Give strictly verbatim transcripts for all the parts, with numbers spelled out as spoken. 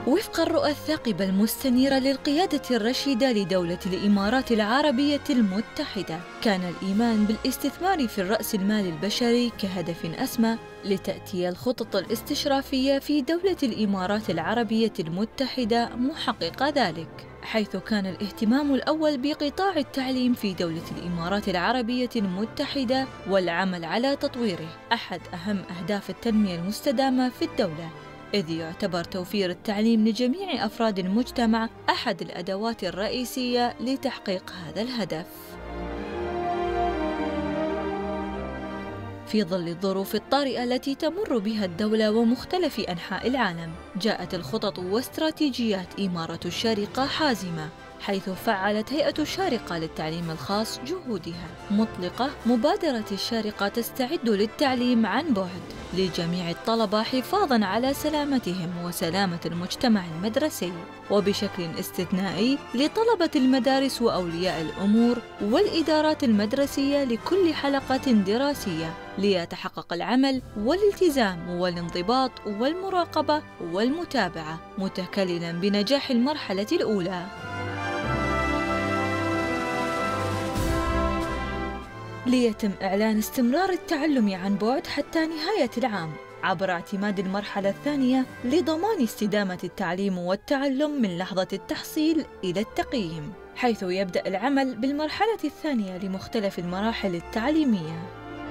وفق الرؤى الثاقبة المستنيرة للقيادة الرشيدة لدولة الإمارات العربية المتحدة، كان الإيمان بالاستثمار في الرأس المال البشري كهدف أسمى لتأتي الخطط الاستشرافية في دولة الإمارات العربية المتحدة محققة ذلك، حيث كان الاهتمام الأول بقطاع التعليم في دولة الإمارات العربية المتحدة والعمل على تطويره أحد أهم أهداف التنمية المستدامة في الدولة، إذ يعتبر توفير التعليم لجميع أفراد المجتمع أحد الأدوات الرئيسية لتحقيق هذا الهدف. في ظل الظروف الطارئة التي تمر بها الدولة ومختلف أنحاء العالم، جاءت الخطط واستراتيجيات إمارة الشارقة حازمة، حيث فعلت هيئة الشارقة للتعليم الخاص جهودها، مطلقة مبادرة الشارقة تستعد للتعليم عن بعد لجميع الطلبة حفاظاً على سلامتهم وسلامة المجتمع المدرسي، وبشكل استثنائي لطلبة المدارس وأولياء الأمور والإدارات المدرسية لكل حلقة دراسية، ليتحقق العمل والالتزام والانضباط والمراقبة والمتابعة، متكللاً بنجاح المرحلة الأولى. ليتم إعلان استمرار التعلم عن بعد حتى نهاية العام عبر اعتماد المرحلة الثانية لضمان استدامة التعليم والتعلم من لحظة التحصيل إلى التقييم، حيث يبدأ العمل بالمرحلة الثانية لمختلف المراحل التعليمية.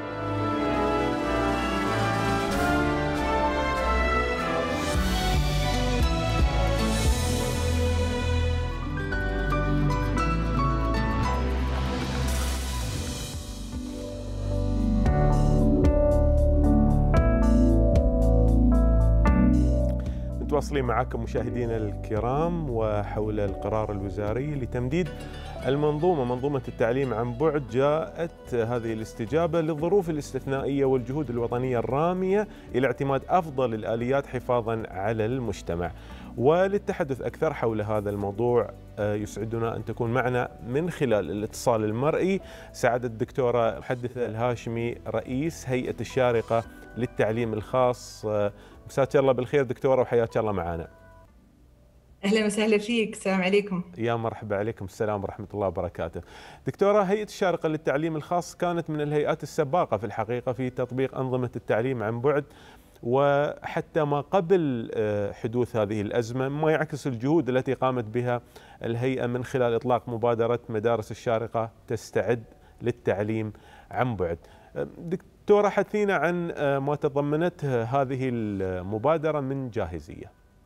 متواصلين معكم مشاهدينا الكرام وحول القرار الوزاري لتمديد المنظومة منظومة التعليم عن بعد. جاءت هذه الاستجابة للظروف الاستثنائية والجهود الوطنية الرامية إلى اعتماد أفضل الآليات حفاظا على المجتمع. وللتحدث أكثر حول هذا الموضوع يسعدنا أن تكون معنا من خلال الاتصال المرئي سعادة الدكتورة محدثة الهاشمي رئيس هيئة الشارقة للتعليم الخاص. مساك الله بالخير دكتورة وحياك الله معنا. أهلا وسهلا فيك، السلام عليكم. يا مرحبا، عليكم السلام ورحمة الله وبركاته. دكتورة، هيئة الشارقة للتعليم الخاص كانت من الهيئات السباقة في الحقيقة في تطبيق أنظمة التعليم عن بعد، وحتى ما قبل حدوث هذه الأزمة، ما يعكس الجهود التي قامت بها الهيئة من خلال إطلاق مبادرة مدارس الشارقة تستعد للتعليم عن بعد. دكتورة، حدثينا عن ما تضمنته هذه المبادرة من جاهزية.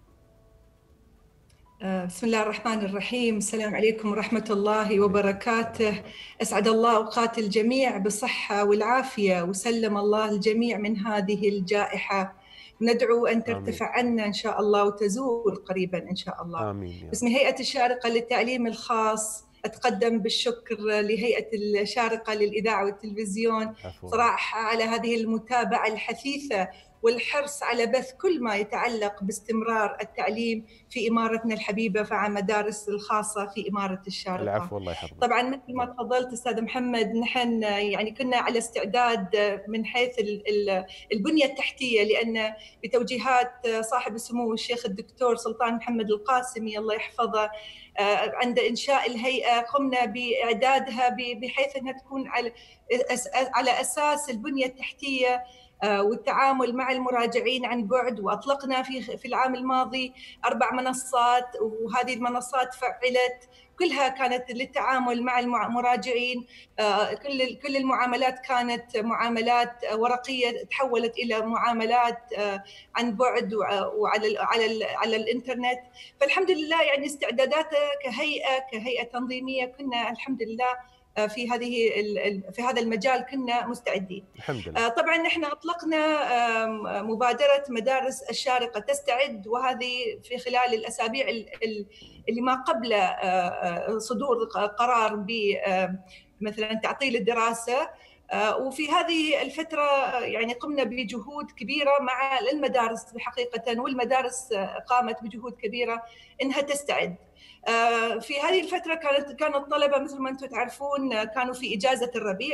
بسم الله الرحمن الرحيم، السلام عليكم ورحمة الله وبركاته. أسعد الله أوقات الجميع بالصحة والعافية، وسلم الله الجميع من هذه الجائحة. ندعو أن ترتفع عنا إن شاء الله وتزول قريبا إن شاء الله. آمين. باسم هيئة الشارقة للتعليم الخاص أتقدم بالشكر لهيئة الشارقة للإذاعة والتلفزيون صراحة على هذه المتابعة الحثيثة والحرص على بث كل ما يتعلق باستمرار التعليم في إمارتنا الحبيبة في المدارس الخاصة في إمارة الشارقة. العفو، الله يحفظك. طبعا مثل ما تفضلت أستاذ محمد، نحن يعني كنا على استعداد من حيث البنية التحتية، لأن بتوجيهات صاحب السمو الشيخ الدكتور سلطان محمد القاسمي الله يحفظه عند إنشاء الهيئة قمنا بإعدادها بحيث أنها تكون على على أساس البنية التحتية والتعامل مع المراجعين عن بعد. وأطلقنا في في العام الماضي أربع منصات، وهذه المنصات فعلت كلها كانت للتعامل مع المراجعين. كل كل المعاملات كانت معاملات ورقية تحولت إلى معاملات عن بعد وعلى على على الإنترنت. فالحمد لله يعني استعداداتنا كهيئة كهيئة تنظيمية كنا الحمد لله في هذه في هذا المجال كنا مستعدين. الحمد لله. طبعا نحن اطلقنا مبادره مدارس الشارقه تستعد، وهذه في خلال الاسابيع اللي ما قبل صدور قرار ب مثلا تعطيل الدراسه. وفي هذه الفترة يعني قمنا بجهود كبيرة مع المدارس حقيقة، والمدارس قامت بجهود كبيرة إنها تستعد. في هذه الفترة كانت كان الطلبة مثل ما أنتم تعرفون كانوا في إجازة الربيع،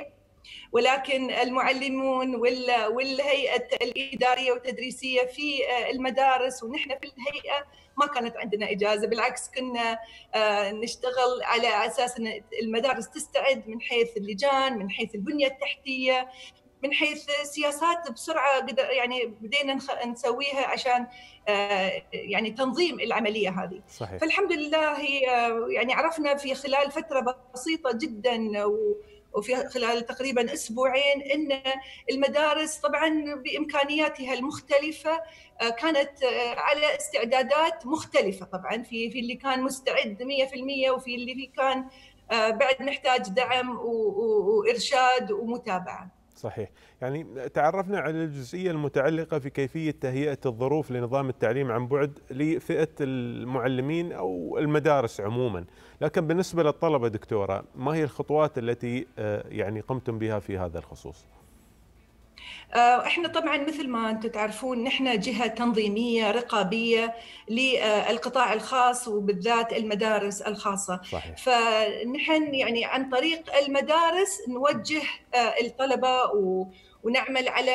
ولكن المعلمون والهيئة الإدارية والتدريسية في المدارس ونحن في الهيئة ما كانت عندنا إجازة، بالعكس كنا نشتغل على أساس أن المدارس تستعد من حيث اللجان، من حيث البنية التحتية، من حيث سياسات بسرعة يعني بدينا نسويها عشان يعني تنظيم العملية هذه. صحيح. فالحمد لله يعني عرفنا في خلال فترة بسيطة جدا وفي خلال تقريبا أسبوعين أن المدارس طبعا بإمكانياتها المختلفة كانت على استعدادات مختلفة، طبعا في في اللي كان مستعد مئة بالمئة وفي اللي كان بعد نحتاج دعم وإرشاد ومتابعة. صحيح. يعني تعرفنا على الجزئية المتعلقة في كيفية تهيئة الظروف لنظام التعليم عن بعد لفئة المعلمين أو المدارس عموما، لكن بالنسبة للطلبة دكتورة ما هي الخطوات التي يعني قمتم بها في هذا الخصوص؟ احنا طبعا مثل ما انتم تعرفون نحن جهه تنظيميه رقابيه للقطاع الخاص وبالذات المدارس الخاصه. صحيح. فنحن يعني عن طريق المدارس نوجه الطلبه ونعمل على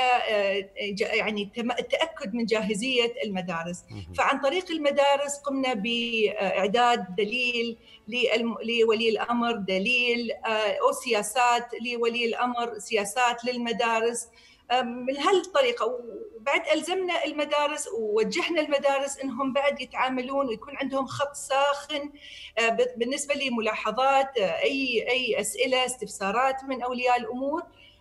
يعني التاكد من جاهزيه المدارس. فعن طريق المدارس قمنا باعداد دليل لولي الامر، دليل او سياسات لولي الامر، سياسات للمدارس من هالطريقه. وبعد الزمنا المدارس ووجهنا المدارس انهم بعد يتعاملون ويكون عندهم خط ساخن بالنسبه لملاحظات اي اي اسئله استفسارات من اولياء الامور.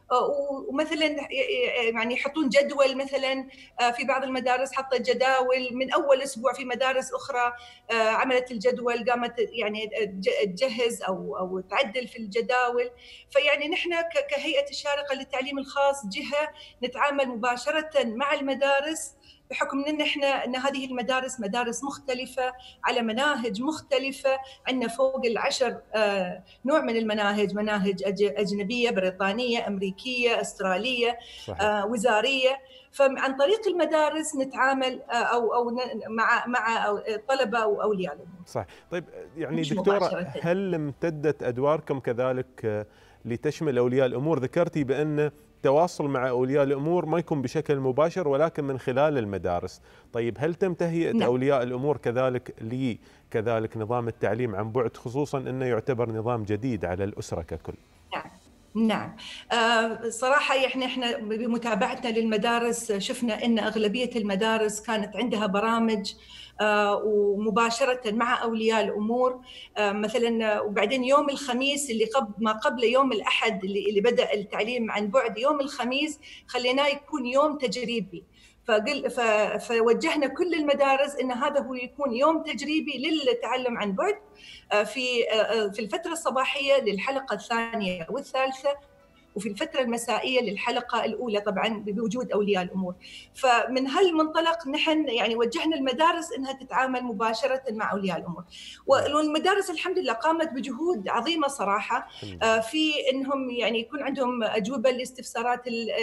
ومثلا يعني يحطون جدول، مثلا في بعض المدارس حطت جداول من اول اسبوع، في مدارس اخرى عملت الجدول قامت يعني تجهز او او تعدل في الجداول. فيعني نحن كهيئه الشارقه للتعليم الخاص جهه نتعامل مباشره مع المدارس بحكم ان احنا ان هذه المدارس مدارس مختلفه على مناهج مختلفه، عندنا فوق العشر نوع من المناهج، مناهج اجنبيه، بريطانيه، امريكيه، استراليه، صحيح. وزاريه. فعن طريق المدارس نتعامل او او مع مع الطلبه واولياء الامور. صح. طيب يعني دكتوره، هل امتدت ادواركم كذلك لتشمل اولياء الامور؟ ذكرتي بان التواصل مع اولياء الامور ما يكون بشكل مباشر ولكن من خلال المدارس. طيب هل تم تهيئه نعم. اولياء الامور كذلك لي كذلك نظام التعليم عن بعد، خصوصا انه يعتبر نظام جديد على الاسره ككل؟ نعم نعم. آه صراحة احنا احنا بمتابعتنا للمدارس شفنا ان اغلبية المدارس كانت عندها برامج آه ومباشرة مع اولياء الامور. آه مثلا وبعدين يوم الخميس اللي قبل ما قبل يوم الاحد اللي, اللي بدأ التعليم عن بعد، يوم الخميس خليناه يكون يوم تجريبي. فقل فوجهنا كل المدارس ان هذا هو يكون يوم تجريبي للتعلم عن بعد في في الفتره الصباحيه للحلقه الثانيه والثالثه، وفي الفترة المسائية للحلقة الأولى طبعاً بوجود أولياء الأمور. فمن هالمنطلق نحن يعني وجهنا المدارس أنها تتعامل مباشرة مع أولياء الأمور، والمدارس الحمد لله قامت بجهود عظيمة صراحة في أنهم يعني يكون عندهم أجوبة لاستفسارات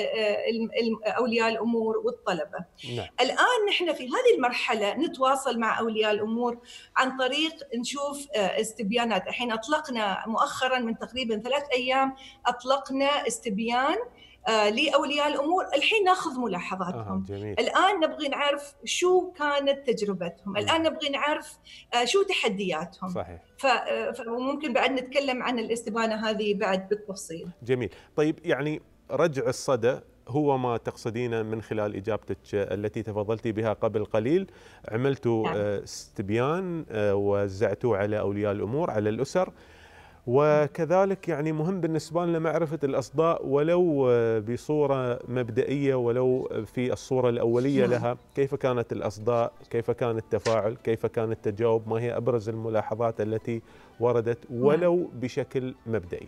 أولياء الأمور والطلبة. نعم. الآن نحن في هذه المرحلة نتواصل مع أولياء الأمور عن طريق نشوف استبيانات. الحين أطلقنا مؤخراً من تقريباً ثلاث أيام أطلقنا استبيان آه لأولياء الأمور. الحين ناخذ ملاحظاتهم. آه الآن نبغي نعرف شو كانت تجربتهم. الآن نبغي نعرف آه شو تحدياتهم. صحيح. فممكن بعد نتكلم عن الاستبانة هذه بعد بالتفصيل. جميل. طيب يعني رجع الصدى هو ما تقصدينه من خلال إجابتك التي تفضلتي بها قبل قليل. عملتوا نعم. استبيان ووزعتوه على أولياء الأمور، على الأسر، وكذلك يعني مهم بالنسبة لنا معرفة الأصداء ولو بصورة مبدئية، ولو في الصورة الأولية لها، كيف كانت الأصداء، كيف كان التفاعل، كيف كان التجاوب، ما هي أبرز الملاحظات التي وردت ولو بشكل مبدئي.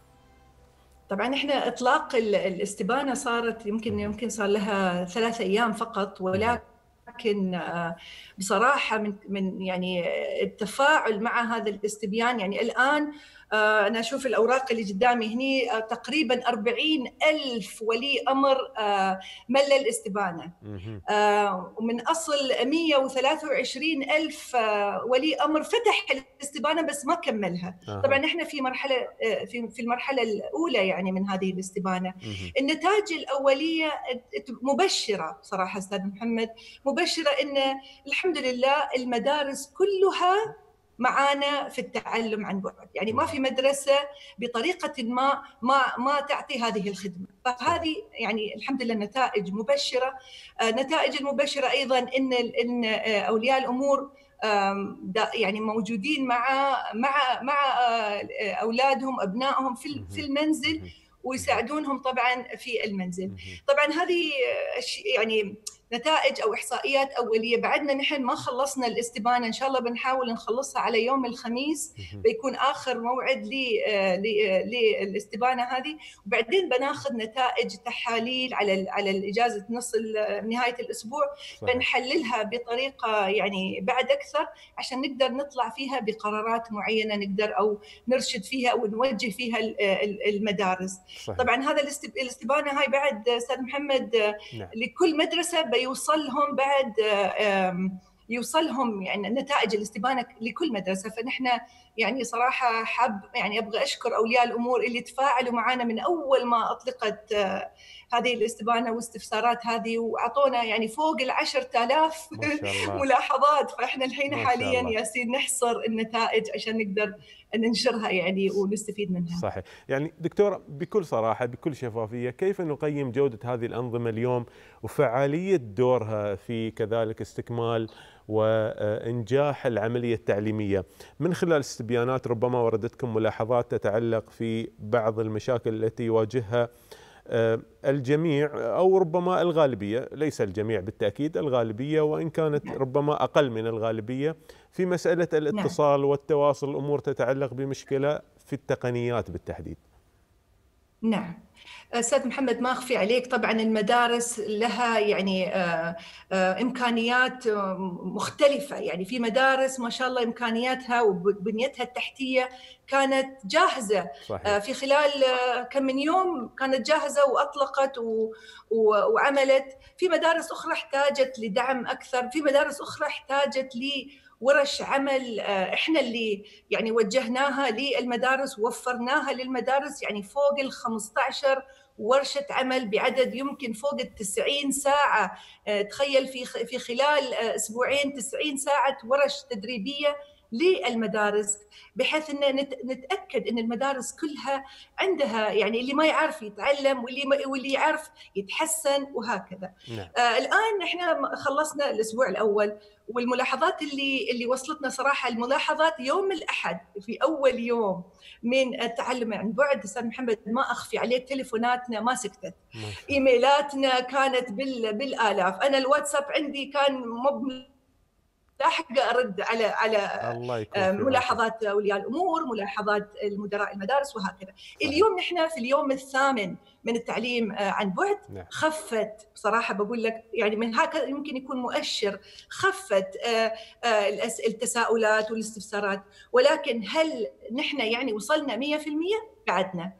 طبعا احنا اطلاق الاستبانة صارت يمكن يمكن صار لها ثلاثة ايام فقط، ولكن لكن بصراحة من من يعني التفاعل مع هذا الاستبيان يعني الآن أنا أشوف الأوراق اللي قدامي هني تقريبا أربعين ألف ولي أمر ملى الاستبانة، ومن أصل مئة وثلاثة وعشرين ألف ولي أمر فتح الاستبانة بس ما كملها. طبعا نحن في مرحلة في في المرحلة الأولى يعني من هذه الاستبانة. النتائج الأولية مبشرة صراحة أستاذ محمد، مبشرة إن الحمد لله المدارس كلها معانا في التعلم عن بعد، يعني ما في مدرسة بطريقة ما ما ما تعطي هذه الخدمة، فهذه يعني الحمد لله نتائج مبشرة. نتائج المبشرة أيضا إن إن أولياء الأمور يعني موجودين مع مع مع أولادهم أبنائهم في في المنزل ويساعدونهم طبعا في المنزل. طبعا هذه يعني نتائج او احصائيات اوليه، بعدنا نحن ما خلصنا الاستبانه، ان شاء الله بنحاول نخلصها على يوم الخميس، بيكون اخر موعد للاستبانه هذه، وبعدين بناخذ نتائج تحاليل على على الاجازه نص نهايه الاسبوع، بنحللها بطريقه يعني بعد اكثر عشان نقدر نطلع فيها بقرارات معينه نقدر او نرشد فيها او نوجه فيها المدارس. صحيح. طبعا هذا الاستبانه هاي بعد استاذ محمد نعم. لكل مدرسه بيوصلهم بعد يوصلهم يعني نتائج الاستبانه لكل مدرسه، فنحن يعني صراحه حاب يعني ابغى اشكر اولياء الامور اللي تفاعلوا معنا من اول ما اطلقت هذه الاستبانه واستفسارات هذه، واعطونا يعني فوق العشرة آلاف ملاحظات، فاحنا الحين حاليا ياسين نحصر النتائج عشان نقدر ننشرها يعني ونستفيد منها. صحيح. يعني دكتورة بكل صراحه بكل شفافيه، كيف نقيم جوده هذه الانظمه اليوم وفعاليه دورها في كذلك استكمال وإنجاح العملية التعليمية من خلال استبيانات ربما وردتكم ملاحظات تتعلق في بعض المشاكل التي يواجهها الجميع أو ربما الغالبية، ليس الجميع بالتأكيد، الغالبية وإن كانت ربما أقل من الغالبية، في مسألة الاتصال والتواصل، الأمور تتعلق بمشكلة في التقنيات بالتحديد؟ نعم أستاذ محمد، ما أخفي عليك طبعا المدارس لها يعني إمكانيات مختلفة، يعني في مدارس ما شاء الله إمكانياتها وبنيتها التحتية كانت جاهزة. صحيح. في خلال كم من يوم كانت جاهزة وأطلقت وعملت. في مدارس أخرى احتاجت لدعم أكثر، في مدارس أخرى احتاجت لي ورش عمل احنا اللي يعني وجهناها للمدارس ووفرناها للمدارس، يعني فوق ال خمسة عشر ورشة عمل بعدد يمكن فوق التسعين ساعة. تخيل في في خلال اسبوعين تسعين ساعة ورش تدريبية للمدارس، بحيث ان نتاكد ان المدارس كلها عندها يعني اللي ما يعرف يتعلم واللي واللي يعرف يتحسن وهكذا. نعم. آه الان احنا خلصنا الاسبوع الاول، والملاحظات اللي اللي وصلتنا صراحه الملاحظات يوم الاحد في اول يوم من التعلم عن بعد استاذ محمد ما اخفي عليك تليفوناتنا ما سكتت، ايميلاتنا كانت بال بالالاف، انا الواتساب عندي كان مب لاحق ارد على على ملاحظات اولياء الامور، ملاحظات المدراء المدارس وهكذا. صحيح. اليوم نحن في اليوم الثامن من التعليم عن بعد. نعم. خفت بصراحه بقول لك يعني من هكذا يمكن يكون مؤشر، خفت التساؤلات والاستفسارات، ولكن هل نحن يعني وصلنا مئة بالمئة؟ بعدنا.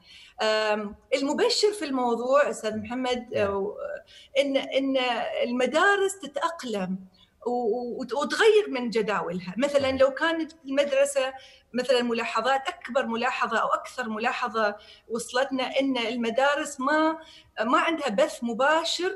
المبشر في الموضوع استاذ محمد ان ان المدارس تتاقلم وتغير من جداولها. مثلا لو كانت المدرسة مثلا ملاحظات، أكبر ملاحظة أو أكثر ملاحظة وصلتنا إن المدارس ما ما عندها بث مباشر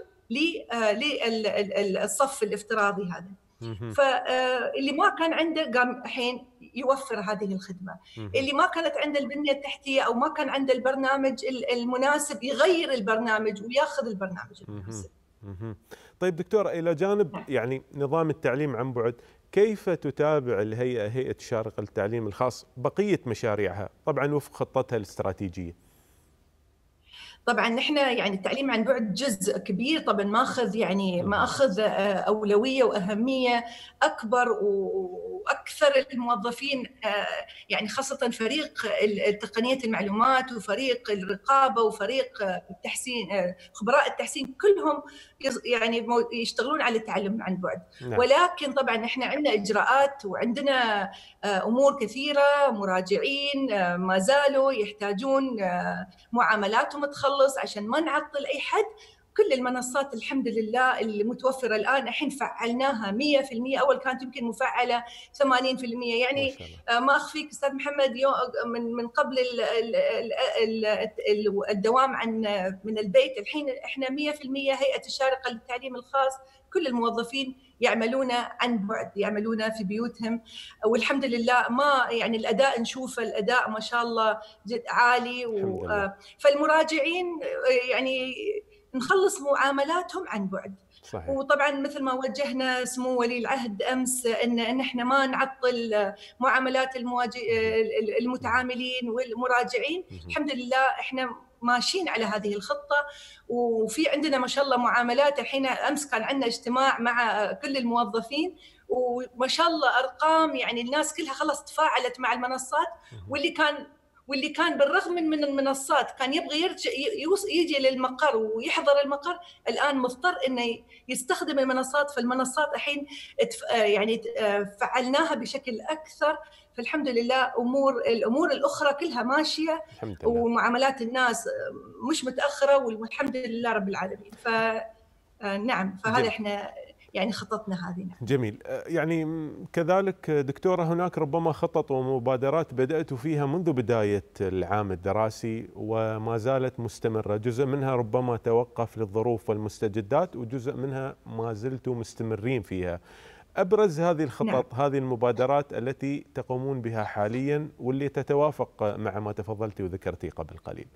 للصف الافتراضي هذا، فاللي ما كان عنده قام الحين يوفر هذه الخدمة. اللي ما كانت عنده البنية التحتية أو ما كان عنده البرنامج المناسب يغير البرنامج وياخذ البرنامج المناسب. طيب دكتورة، إلى جانب يعني نظام التعليم عن بعد، كيف تتابع الهيئة هيئة الشارقة للتعليم الخاص بقية مشاريعها طبعا وفق خطتها الاستراتيجية؟ طبعا نحن يعني التعليم عن بعد جزء كبير طبعا ماخذ يعني ماخذ اولويه واهميه اكبر واكثر الموظفين يعني خاصه فريق تقنيه المعلومات وفريق الرقابه وفريق التحسين خبراء التحسين كلهم يعني يشتغلون على التعلم عن بعد. نعم. ولكن طبعا احنا عندنا اجراءات وعندنا امور كثيره، مراجعين ما زالوا يحتاجون معاملاتهم تخلص عشان ما نعطل اي حد. كل المنصات الحمد لله اللي متوفره الان الحين فعلناها مئة بالمئة، اول كانت يمكن مفعله ثمانين بالمئة. يعني ما, ما اخفيك استاذ محمد، من من قبل الدوام عن من البيت الحين احنا مئة بالمئة هيئه الشارقه للتعليم الخاص كل الموظفين يعملون عن بعد، يعملون في بيوتهم، والحمد لله ما يعني الاداء نشوفه الاداء ما شاء الله جد عالي. و... فالمراجعين يعني نخلص معاملاتهم عن بعد. صحيح. وطبعا مثل ما وجهنا سمو ولي العهد امس ان ان احنا ما نعطل معاملات المواجه المتعاملين والمراجعين. الحمد لله احنا ماشيين على هذه الخطه، وفي عندنا ما شاء الله معاملات. الحين امس كان عندنا اجتماع مع كل الموظفين وما شاء الله ارقام، يعني الناس كلها خلص تفاعلت مع المنصات، واللي كان واللي كان بالرغم من المنصات كان يبغى يرجع يجي للمقر ويحضر المقر، الآن مضطر إنه يستخدم المنصات. فالمنصات الحين يعني فعلناها بشكل أكثر، فالحمد لله أمور الأمور الأخرى كلها ماشية ومعاملات الناس مش متأخرة والحمد لله رب العالمين. فنعم فهذا إحنا يعني خططنا هذه. جميل. يعني كذلك دكتورة هناك ربما خطط ومبادرات بدأت فيها منذ بداية العام الدراسي وما زالت مستمرة، جزء منها ربما توقف للظروف والمستجدات وجزء منها ما زلتوا مستمرين فيها. أبرز هذه الخطط نعم. هذه المبادرات التي تقومون بها حاليا واللي تتوافق مع ما تفضلتي وذكرتي قبل قليل.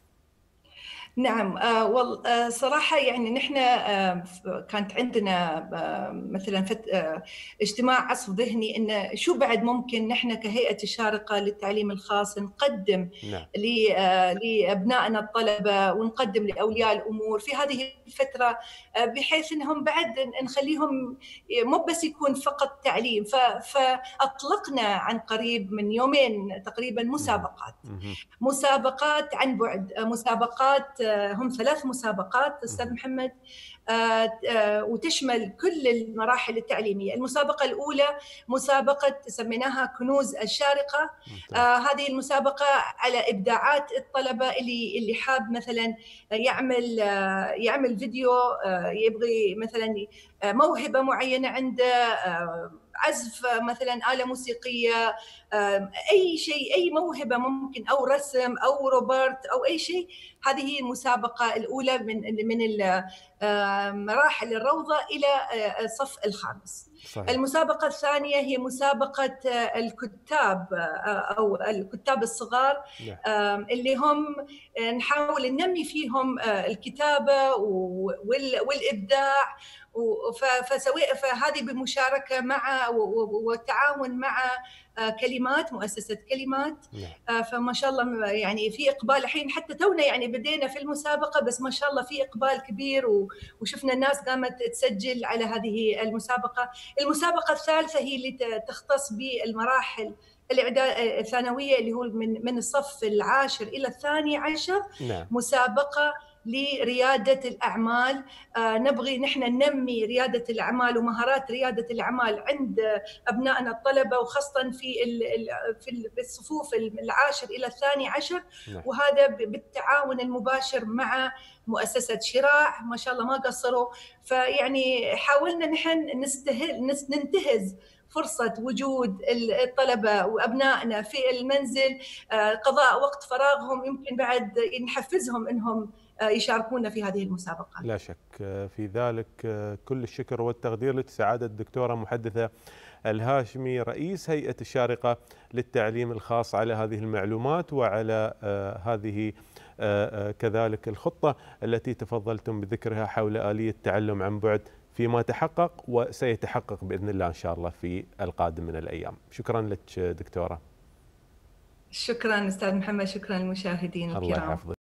نعم آه والله صراحة يعني نحن آه كانت عندنا آه مثلا فت آه اجتماع عصف ذهني إن شو بعد ممكن نحن كهيئة الشارقة للتعليم الخاص نقدم نعم. لأبنائنا الطلبة ونقدم لأولياء الأمور في هذه الفترة، آه بحيث إنهم بعد نخليهم مو بس يكون فقط تعليم. فأطلقنا عن قريب من يومين تقريبا مسابقات مسابقات عن بعد، مسابقات هم ثلاث مسابقات أستاذ محمد وتشمل كل المراحل التعليمية. المسابقة الأولى مسابقة سميناها كنوز الشارقة. هذه المسابقة على إبداعات الطلبة اللي اللي حاب مثلا يعمل يعمل فيديو، يبغي مثلا موهبة معينة عنده، عزف مثلا آلة موسيقية، أي شيء أي موهبة ممكن، أو رسم أو روبوت أو أي شيء. هذه هي المسابقة الأولى من من مراحل الروضة إلى الصف الخامس. صحيح. المسابقة الثانية هي مسابقة الكتاب أو الكتاب الصغار اللي هم نحاول ننمي فيهم الكتابة والإبداع، فسوي فهذه بمشاركة مع والتعاون مع كلمات مؤسسة كلمات. فما شاء الله يعني في إقبال الحين، حتى تونا يعني بدينا في المسابقة بس ما شاء الله في إقبال كبير وشفنا الناس قامت تسجل على هذه المسابقة. المسابقة الثالثة هي اللي تختص بالمراحل الإعداد الثانوية اللي هو من من الصف العاشر إلى الثاني عشر. نعم. مسابقة لريادة الأعمال. آه نبغي نحن ننمي ريادة الأعمال ومهارات ريادة الأعمال عند أبنائنا الطلبة، وخاصة في في الصفوف العاشر إلى الثاني عشر. نعم. وهذا بالتعاون المباشر مع مؤسسة شراع، ما شاء الله ما قصروا. فيعني حاولنا نحن نستهل ننتهز فرصة وجود الطلبة وأبنائنا في المنزل، قضاء وقت فراغهم، يمكن بعد نحفزهم أنهم يشاركونا في هذه المسابقة. لا شك في ذلك. كل الشكر والتقدير لسعادة الدكتورة محدثة الهاشمي رئيس هيئة الشارقة للتعليم الخاص على هذه المعلومات وعلى هذه كذلك الخطة التي تفضلتم بذكرها حول آلية التعلم عن بعد فيما تحقق وسيتحقق بإذن الله إن شاء الله في القادم من الأيام. شكرا لك دكتورة. شكرا أستاذ محمد، شكرا للمشاهدين الكرام. الله يحفظك.